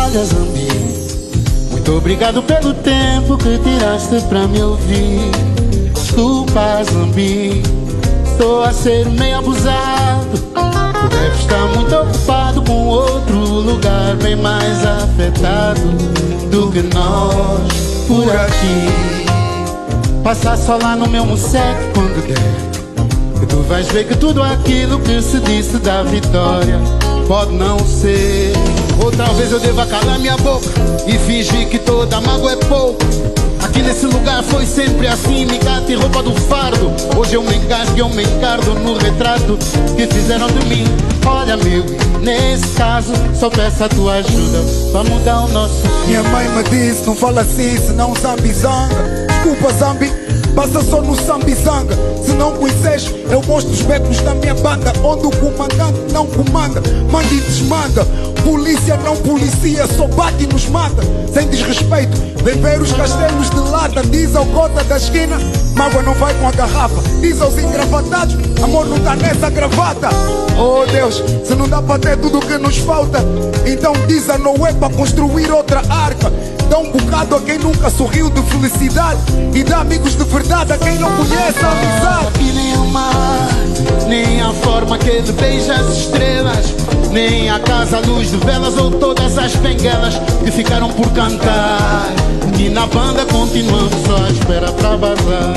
Olha, Zambi, muito obrigado pelo tempo que tiraste pra me ouvir. Desculpa, Zambi, estou a ser meio abusado. Tu deve estar muito ocupado com outro lugar bem mais afetado do que nós por aqui. Passa só lá no meu musseque quando der, que tu vais ver que tudo aquilo que se disse da vitória pode não ser. Ou talvez eu deva calar minha boca e fingir que toda mágoa é pouco. Aqui nesse lugar foi sempre assim, me gata e roupa do fardo. Hoje eu me engasgo e eu me encardo no retrato que fizeram de mim. Olha, meu, nesse caso só peço a tua ajuda pra mudar o nosso fim. Minha mãe me disse, não fala assim, senão Zambi zanga. Desculpa, Zambi, passa só no Zambizanga. Se não conheces, eu mostro os becos da minha banda, onde o comandante não comanda, manda e desmanda. Polícia não policia, só bate e nos mata. Sem desrespeito, vem ver os castelos de lata. Diz ao cota da esquina, mágoa não vai com a garrafa. Diz aos engravatados, amor não tá nessa gravata. Oh Deus, se não dá para ter tudo o que nos falta, então diz a Noé para construir outra arca. Dá um bocado a quem nunca sorriu de felicidade e dá amigos de verdade a quem não conhece a amizade. Aqui nem o mar, nem a forma que ele beija as estrelas, nem a casa à luz de velas ou todas as benguelas que ficaram por cantar. Aqui na banda continuamos só à espera pra vazar.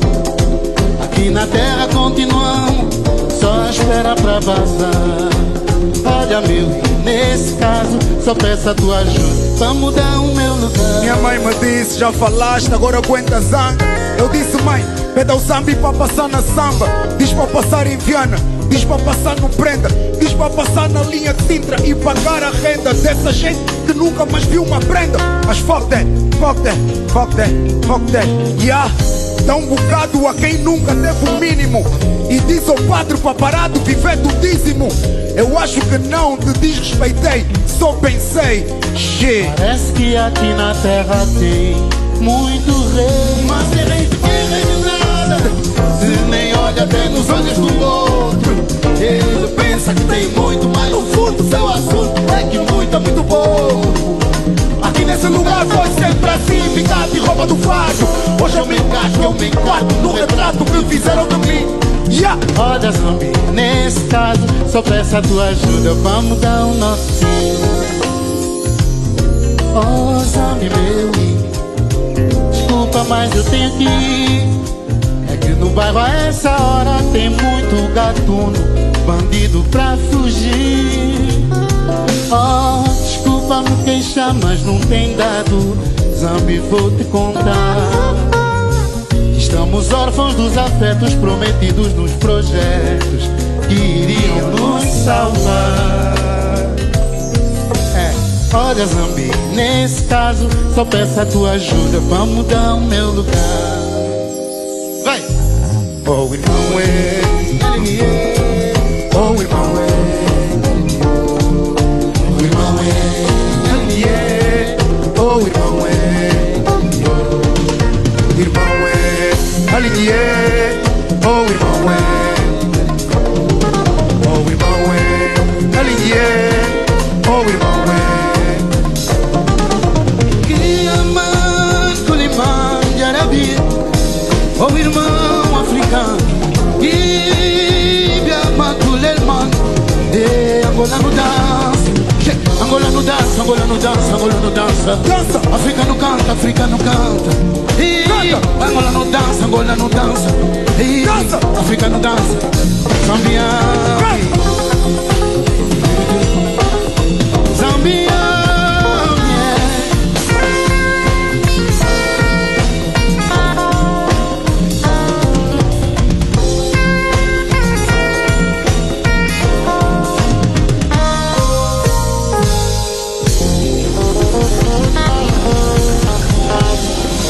Aqui na terra continuamos só à espera pra vazar. Olha, meu, nesse caso só peço a tua ajuda pra mudar o meu lugar. Minha mãe me disse, já falaste, agora aguenta zanga. Eu disse, mãe, pede ao Zambi para passar na samba. Diz para passar em Viana, diz para passar no Prenda, diz para passar na linha de Sintra e pagar a renda dessa gente que nunca mais viu uma prenda. Mas fuck that, fuck that, fuck that, fuck that, yeah. Dá um bocado a quem nunca teve o mínimo e diz ao padre para parar de viver do dízimo. Eu acho que não te desrespeitei, só pensei, shit. Parece que aqui na terra tem muito rei, mas tem rei de quem rei de nada. Se nem olha até nos olhos do outro, ele pensa que tem muito, mas no fundo seu assunto é que muito é muito pouco. Aqui nesse lugar foi sempre assim, picado e roupa do fardo. Hoje eu me encaixo, eu me enquadro no retrato que fizeram de mim. Yeah. Olha, Zambi, nesse caso só peço a tua ajuda pra mudar o nosso fim. Oh, Zambi, meu, desculpa, mas eu tenho que ir. É que no bairro a essa hora tem muito gatuno, bandido pra fugir. Oh, desculpa me queixar, mas não tem dado. Zambi, vou te contar. Estamos órfãos dos afetos prometidos nos projetos que iriam nos salvar. Olha, Zambi, nesse caso só peço a tua ajuda pra mudar o meu lugar. Vai! Oh, irmão, oh, irmão, O irmão oh, irmão, irmão, alinhê, oh, irmão, oh, irmão, alinhê, oh, irmão. Oh, irmão africano, Ibia Maculelman, Angola no dança, Angola no dança, Angola no dança, Angola no dança, Dança! africano canta, africano canta, Angola no dança, Angola no dança, Dança! africano dança, Zambian, Zambian.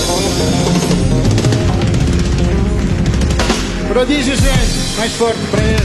Prodígio, gente, mais forte para ele.